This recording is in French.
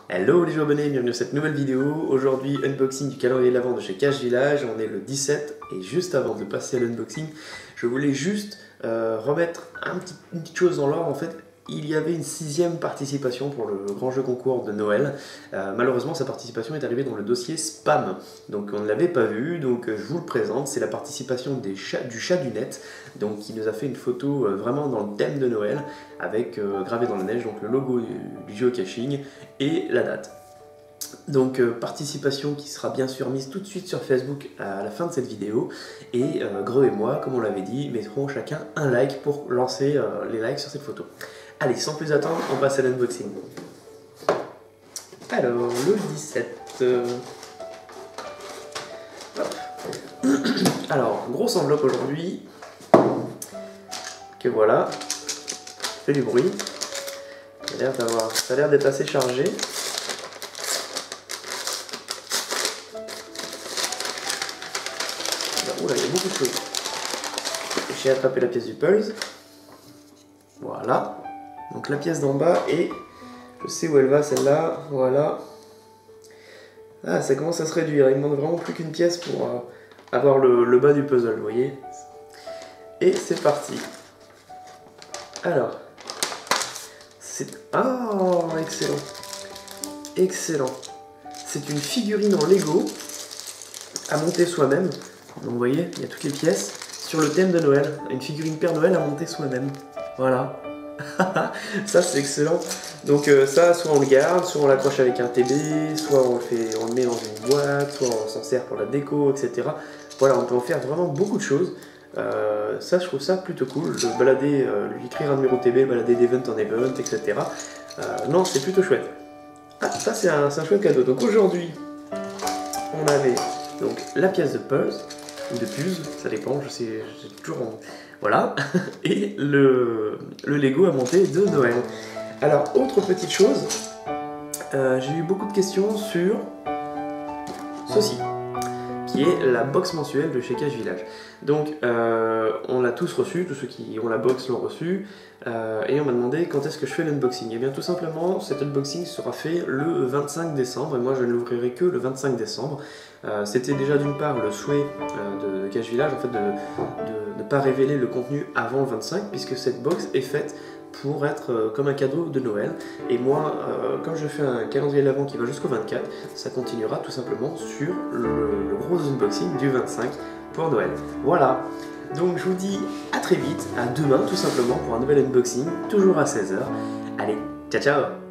Hello les abonnés, bienvenue dans cette nouvelle vidéo. Aujourd'hui, unboxing du calendrier de l'Avent de chez Cache Village. On est le 17 et juste avant de passer à l'unboxing, je voulais juste remettre une petite chose dans l'ordre. En fait, il y avait une 6e participation pour le grand jeu concours de Noël. Malheureusement, sa participation est arrivée dans le dossier spam. Donc on ne l'avait pas vu, donc je vous le présente. C'est la participation du chat du net. Donc qui nous a fait une photo vraiment dans le thème de Noël, avec gravé dans la neige donc le logo du geocaching et la date. Donc participation qui sera bien sûr mise tout de suite sur Facebook à la fin de cette vidéo, et Greux et moi, comme on l'avait dit, mettrons chacun un like pour lancer les likes sur cette photo. Allez, sans plus attendre, on passe à l'unboxing. Alors, le 17... Alors, grosse enveloppe aujourd'hui, que voilà, fait du bruit, ça a l'air d'être assez chargé. Oula, il y a beaucoup de choses. J'ai attrapé la pièce du puzzle. Voilà. Donc la pièce d'en bas, et je sais où elle va celle-là. Voilà. Ah, ça commence à se réduire. Il ne manque vraiment plus qu'une pièce pour avoir le bas du puzzle, vous voyez. Et c'est parti. Alors. C'est... Ah, excellent. Excellent. C'est une figurine en Lego à monter soi-même. Donc vous voyez, il y a toutes les pièces sur le thème de Noël. Une figurine Père Noël à monter soi-même. Voilà. Ça c'est excellent. Donc ça, soit on le garde, soit on l'accroche avec un TB, soit on le met dans une boîte, soit on s'en sert pour la déco, etc. Voilà, on peut en faire vraiment beaucoup de choses. Ça, je trouve ça plutôt cool. De balader, lui écrire un numéro TB, balader d'event en event, etc. Non, c'est plutôt chouette. Ah, ça c'est un chouette cadeau. Donc aujourd'hui, on avait donc la pièce de puzzle, ou de puzzle, ça dépend, je sais toujours en... Voilà, et le Lego à monter de Noël. Alors, autre petite chose, j'ai eu beaucoup de questions sur ceci, qui est la box mensuelle de chez Cache Village. Donc, on l'a tous reçu, tous ceux qui ont la box l'ont reçu, et on m'a demandé quand est-ce que je fais l'unboxing. Et bien tout simplement, cet unboxing sera fait le 25 décembre, et moi je ne l'ouvrirai que le 25 décembre. C'était déjà d'une part le souhait de Cache Village, en fait, de ne pas révéler le contenu avant le 25, puisque cette box est faite pour être comme un cadeau de Noël. Et moi, comme je fais un calendrier de l'Avent qui va jusqu'au 24, ça continuera tout simplement sur le gros unboxing du 25 pour Noël. Voilà, donc je vous dis à très vite, à demain tout simplement pour un nouvel unboxing, toujours à 16 h. Allez, ciao ciao!